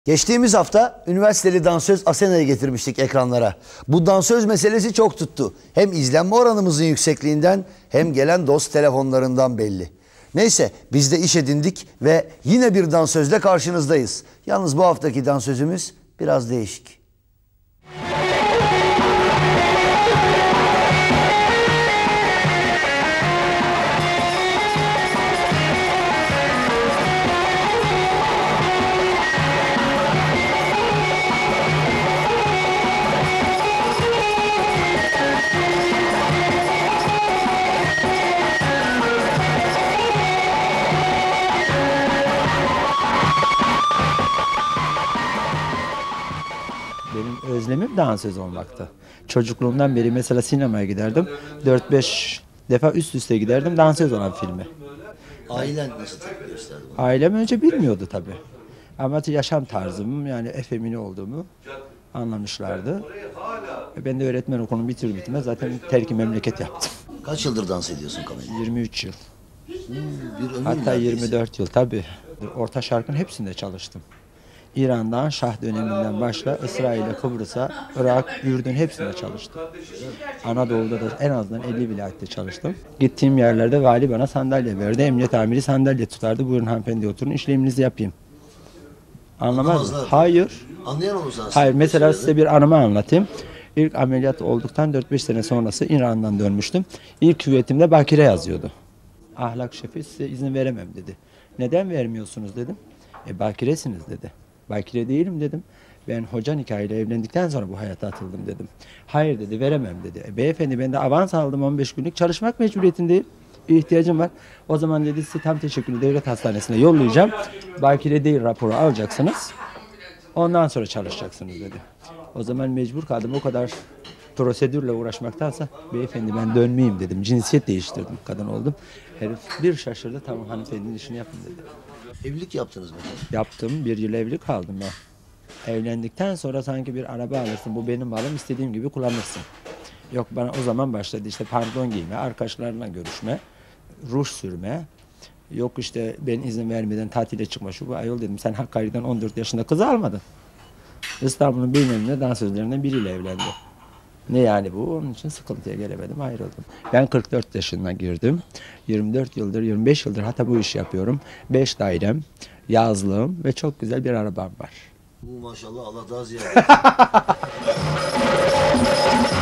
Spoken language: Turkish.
Geçtiğimiz hafta üniversiteli dansöz Asena'yı getirmiştik ekranlara. Bu dansöz meselesi çok tuttu. Hem izlenme oranımızın yüksekliğinden hem gelen dost telefonlarından belli. Neyse biz de iş edindik ve yine bir dansözle karşınızdayız. Yalnız bu haftaki dansözümüz biraz değişik. Benim özlemim dansöz olmaktı. Çocukluğumdan beri mesela sinemaya giderdim. 4-5 defa üst üste giderdim dansöz olan filme. Ailen nasıl tepki gösterdi? Ailem önce bilmiyordu tabii. Ama yaşam tarzım yani efemini olduğumu anlamışlardı. Ben de öğretmen okulunu bitir bitmez zaten terk-i memleket yaptım. Kaç yıldır dans ediyorsun kamerayla? 23 yıl. Bir ömür Hatta neredeyse. 24 yıl tabii. Orta Şark'ın hepsinde çalıştım. İran'dan, Şah döneminden başla İsrail'e, Kıbrıs'a, Irak, Ürdün hepsinde çalıştım. Anadolu'da da en azından 50 vilayette çalıştım. Gittiğim yerlerde vali bana sandalye verdi. Emniyet amiri sandalye tutardı. Buyurun hanımefendi oturun işleminizi yapayım. Anlamaz mı? Anlamazlar. Hayır. Anlayan olursa aslında. Hayır. Mesela size bir anımı anlatayım. İlk ameliyat olduktan 4-5 sene sonrası İran'dan dönmüştüm. İlk hüviyetimde bakire yazıyordu. Ahlak şefi size izin veremem dedi. Neden vermiyorsunuz dedim. Bakiresiniz dedi. Bakire değilim dedim. Ben hoca nikahıyla evlendikten sonra bu hayata atıldım dedim. Hayır dedi veremem dedi. Beyefendi ben de avans aldım 15 günlük çalışmak mecburiyetindeyim. Bir ihtiyacım var. O zaman dedi sizi tam teşekküllü devlet hastanesine yollayacağım. Bakire değil raporu alacaksınız. Ondan sonra çalışacaksınız dedi. O zaman mecbur kaldım o kadar prosedürle uğraşmaktansa beyefendi ben dönmeyeyim dedim. Cinsiyet değiştirdim. Kadın oldum. Herif bir şaşırdı tamam hanımefendinin işini yapın dedi. Evlilik yaptınız mı? Yaptım. 1 yıl evli kaldım ben. Evlendikten sonra sanki bir araba alırsın. Bu benim malım istediğim gibi kullanırsın. Yok bana o zaman başladı işte pantolon giyme, arkadaşlarla görüşme, ruj sürme. Yok işte ben izin vermeden tatile çıkma şu bu. Ayol dedim sen Hakkari'den 14 yaşında kızı almadın. İstanbul'un bilmem dansözlerinden biriyle evlendi. Ne yani bu? Onun için sıkıntıya gelemedim, ayrıldım. Ben 44 yaşına girdim. 24 yıldır, 25 yıldır hatta bu işi yapıyorum. 5 dairem, yazlığım ve çok güzel bir arabam var. Bu maşallah Allah daha ziyade.